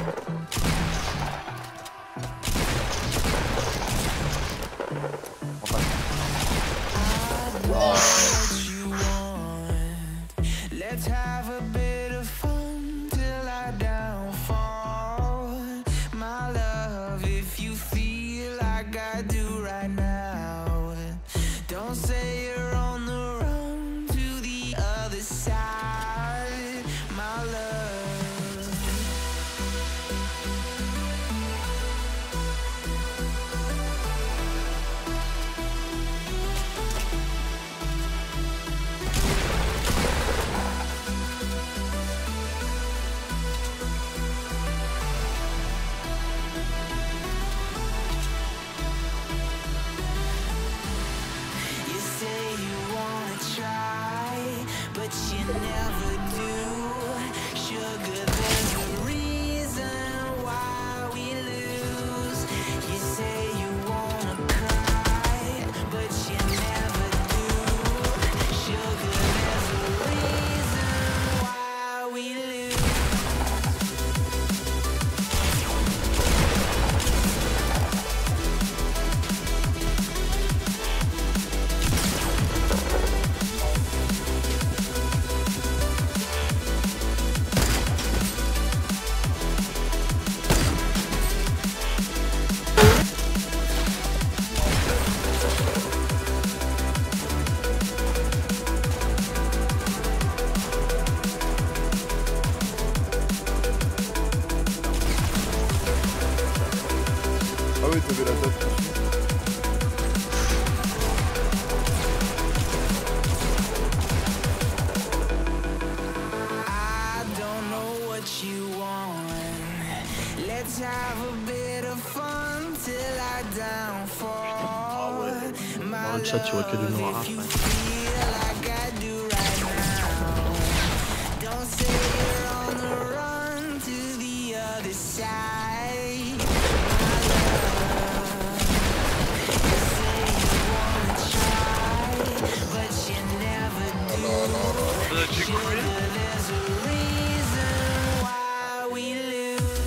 Let's have a bit of fun till I downfall. My love, if you feel like I do right now, don't say you're on the run to the other side, my love. But you never do. Sugar, there's a reason why we lose. You say you wanna cry, but you never do. Sugar, there's a reason why we lose. Ah oui, t'avais la tête. I don't know what you want. Let's have a bit of fun till I downfall. My Dans le chat, tu vois que du noir. love, if you feel like I do right now, don't say you're on the run to the other side. My love, you say you wanna try, but you never do. Sugar, there's a reason why we lose.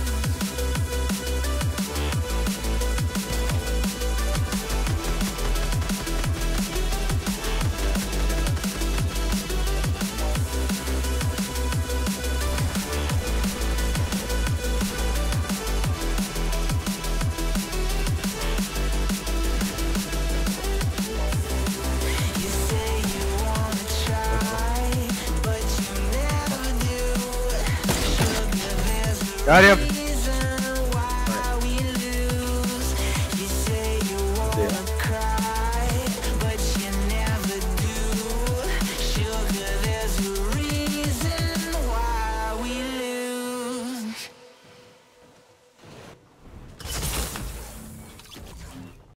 You say you wanna try, but you never do. Sugar, there's a Allez hop.